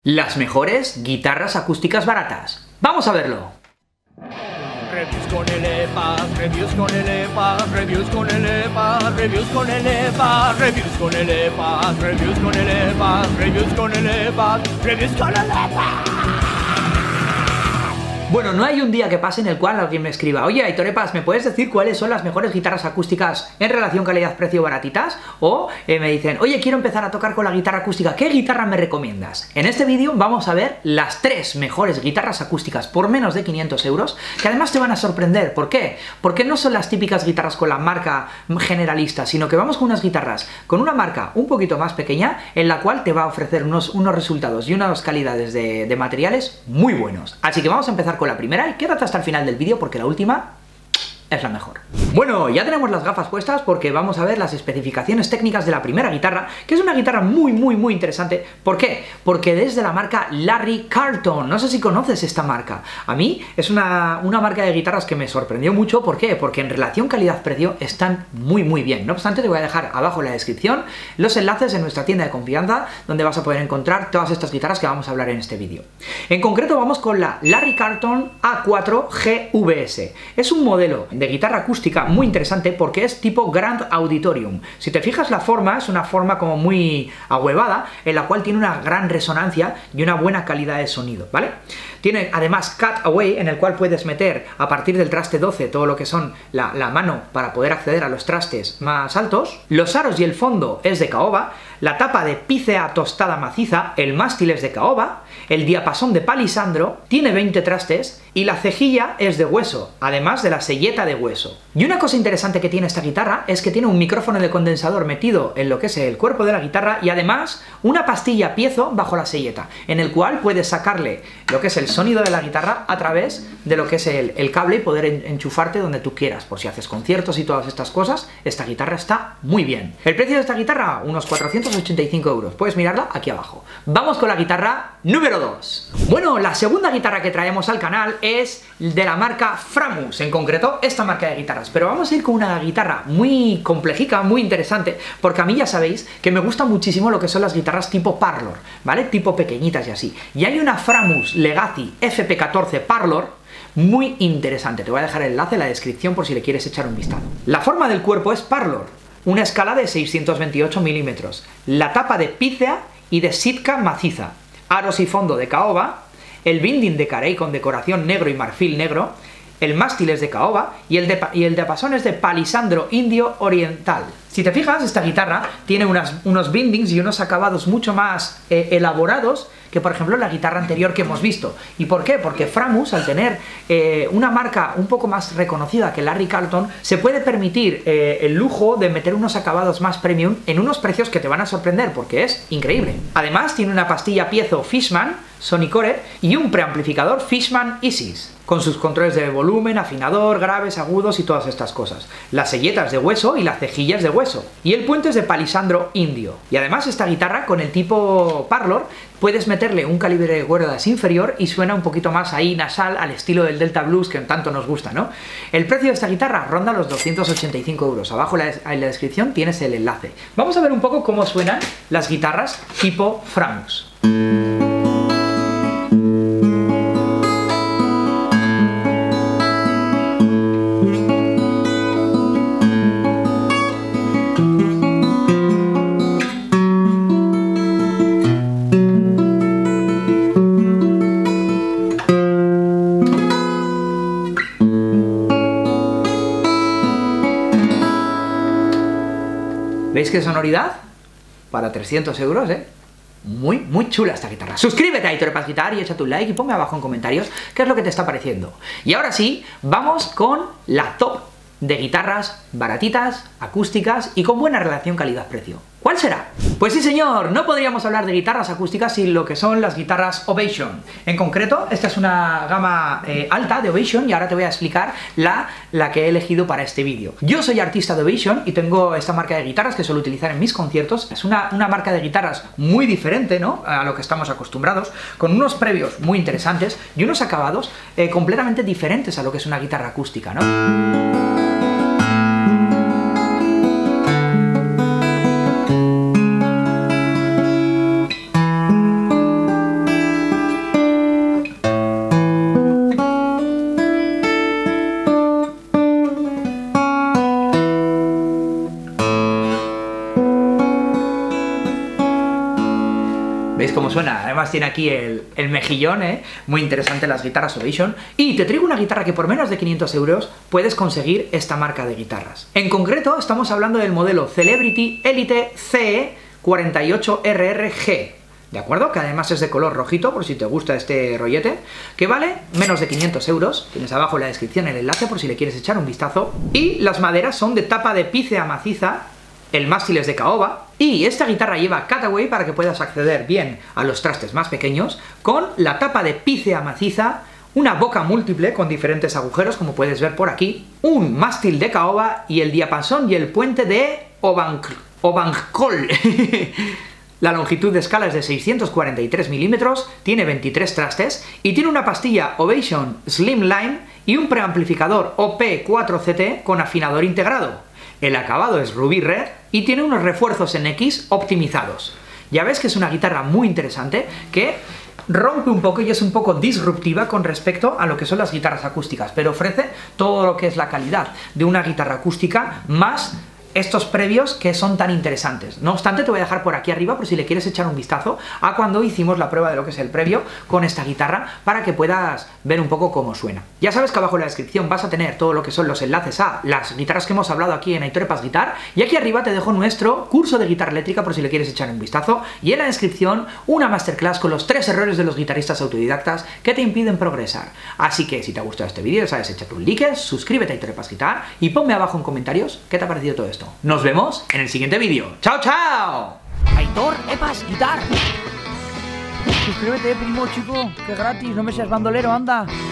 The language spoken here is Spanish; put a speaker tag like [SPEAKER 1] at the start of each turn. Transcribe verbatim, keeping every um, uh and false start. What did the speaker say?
[SPEAKER 1] Las mejores guitarras acústicas baratas. ¡Vamos a verlo!
[SPEAKER 2] Reviews con el E P A, reviews con el E P A, reviews con el E P A, reviews con el E P A, reviews con el E P A, reviews con el E P A, reviews con el E P A, reviews con el E P A.
[SPEAKER 1] Bueno, no hay un día que pase en el cual alguien me escriba: oye, Aitor Epaz, ¿me puedes decir cuáles son las mejores guitarras acústicas en relación calidad-precio baratitas? O eh, me dicen: oye, quiero empezar a tocar con la guitarra acústica, ¿qué guitarra me recomiendas? En este vídeo vamos a ver las tres mejores guitarras acústicas por menos de quinientos euros, que además te van a sorprender. ¿Por qué? Porque no son las típicas guitarras con la marca generalista, sino que vamos con unas guitarras con una marca un poquito más pequeña, en la cual te va a ofrecer unos, unos resultados y unas calidades de, de materiales muy buenos. Así que vamos a empezar con la primera y quédate hasta el final del vídeo porque la última es la mejor. Bueno, ya tenemos las gafas puestas porque vamos a ver las especificaciones técnicas de la primera guitarra, que es una guitarra muy, muy, muy interesante. ¿Por qué? Porque desde la marca Larry Carlton. No sé si conoces esta marca. A mí es una, una marca de guitarras que me sorprendió mucho. ¿Por qué? Porque en relación calidad-precio están muy, muy bien. No obstante, te voy a dejar abajo en la descripción los enlaces en nuestra tienda de confianza, donde vas a poder encontrar todas estas guitarras que vamos a hablar en este vídeo. En concreto vamos con la Larry Carlton A cuatro G V S. Es un modelo de guitarra acústica muy interesante porque es tipo Grand Auditorium. Si te fijas, la forma es una forma como muy ahuevada, en la cual tiene una gran resonancia y una buena calidad de sonido, ¿vale? Tiene además Cutaway, en el cual puedes meter a partir del traste doce todo lo que son la, la mano para poder acceder a los trastes más altos. Los aros y el fondo es de caoba, la tapa de pícea tostada maciza, el mástil es de caoba, el diapasón de palisandro, tiene veinte trastes y la cejilla es de hueso, además de la selleta de hueso. Y una cosa interesante que tiene esta guitarra es que tiene un micrófono de condensador metido en lo que es el cuerpo de la guitarra y además una pastilla piezo bajo la selleta, en el cual puedes sacarle lo que es el sonido de la guitarra a través de lo que es el, el cable y poder en, enchufarte donde tú quieras. Por si haces conciertos y todas estas cosas, esta guitarra está muy bien. El precio de esta guitarra, unos cuatrocientos ochenta y cinco euros. Puedes mirarla aquí abajo. Vamos con la guitarra número dos. Bueno, la segunda guitarra que traemos al canal es de la marca Framus, en concreto esta marca de guitarras. Pero vamos a ir con una guitarra muy complejica, muy interesante, porque a mí ya sabéis que me gusta muchísimo lo que son las guitarras tipo Parlor, ¿vale? Tipo pequeñitas y así. Y hay una Framus Legacy F P catorce Parlor muy interesante. Te voy a dejar el enlace en la descripción por si le quieres echar un vistazo. La forma del cuerpo es Parlor, una escala de seiscientos veintiocho milímetros, la tapa de pícea y de sitka maciza, aros y fondo de caoba, el binding de carey con decoración negro y marfil negro, el mástil es de caoba y el, de, y el diapasón es de palisandro indio oriental. Si te fijas, esta guitarra tiene unas, unos bindings y unos acabados mucho más eh, elaborados que, por ejemplo, la guitarra anterior que hemos visto. ¿Y por qué? Porque Framus, al tener eh, una marca un poco más reconocida que Larry Carlton, se puede permitir eh, el lujo de meter unos acabados más premium en unos precios que te van a sorprender, porque es increíble. Además, tiene una pastilla piezo Fishman Sonicore y un preamplificador Fishman Isis, con sus controles de volumen, afinador, graves, agudos y todas estas cosas. Las selletas de hueso y las cejillas de hueso. Y el puente es de palisandro indio. Y además esta guitarra, con el tipo Parlor, puedes meterle un calibre de cuerdas inferior y suena un poquito más ahí nasal, al estilo del Delta Blues que tanto nos gusta, ¿no? El precio de esta guitarra ronda los doscientos ochenta y cinco euros. Abajo en la descripción tienes el enlace. Vamos a ver un poco cómo suenan las guitarras tipo Framus. ¿Veis qué sonoridad? Para trescientos euros, ¿eh? Muy, muy chula esta guitarra. Suscríbete a Aitor Epaz Guitar y échate un like y ponme abajo en comentarios qué es lo que te está pareciendo. Y ahora sí, vamos con la top de guitarras baratitas, acústicas y con buena relación calidad-precio. ¿Cuál será? Pues sí, señor, no podríamos hablar de guitarras acústicas sin lo que son las guitarras Ovation. En concreto, esta es una gama eh, alta de Ovation y ahora te voy a explicar la, la que he elegido para este vídeo. Yo soy artista de Ovation y tengo esta marca de guitarras que suelo utilizar en mis conciertos. Es una, una marca de guitarras muy diferente, ¿no?, a lo que estamos acostumbrados, con unos previos muy interesantes y unos acabados eh, completamente diferentes a lo que es una guitarra acústica, ¿no? suena. Además tiene aquí el, el mejillón, ¿eh? Muy interesante las guitarras Ovation. Y te traigo una guitarra que por menos de quinientos euros puedes conseguir esta marca de guitarras. En concreto estamos hablando del modelo Celebrity Elite C E cuarenta y ocho R R G. ¿De acuerdo? Que además es de color rojito, por si te gusta este rollete, que vale menos de quinientos euros. Tienes abajo en la descripción el enlace por si le quieres echar un vistazo. Y las maderas son de tapa de pícea maciza, el mástil es de caoba, y esta guitarra lleva cutaway para que puedas acceder bien a los trastes más pequeños, con la tapa de pícea maciza, una boca múltiple con diferentes agujeros, como puedes ver por aquí, un mástil de caoba y el diapasón y el puente de Obancol. La longitud de escala es de seiscientos cuarenta y tres milímetros, tiene veintitrés trastes y tiene una pastilla Ovation Slimline y un preamplificador O P cuatro C T con afinador integrado. El acabado es Ruby Red y tiene unos refuerzos en X optimizados. Ya ves que es una guitarra muy interesante que rompe un poco y es un poco disruptiva con respecto a lo que son las guitarras acústicas, pero ofrece todo lo que es la calidad de una guitarra acústica más estos previos que son tan interesantes. No obstante, te voy a dejar por aquí arriba por si le quieres echar un vistazo a cuando hicimos la prueba de lo que es el previo con esta guitarra para que puedas ver un poco cómo suena. Ya sabes que abajo en la descripción vas a tener todo lo que son los enlaces a las guitarras que hemos hablado aquí en Aitor Epaz Guitar, y aquí arriba te dejo nuestro curso de guitarra eléctrica por si le quieres echar un vistazo, y en la descripción una masterclass con los tres errores de los guitarristas autodidactas que te impiden progresar. Así que si te ha gustado este vídeo, sabes, échate un like, suscríbete a Aitor Epaz Guitar y ponme abajo en comentarios qué te ha parecido todo esto. Nos vemos en el siguiente vídeo. ¡Chao, chao!
[SPEAKER 2] Aitor Epaz Guitar. Suscríbete, primo, chico, que es gratis, no me seas bandolero, anda.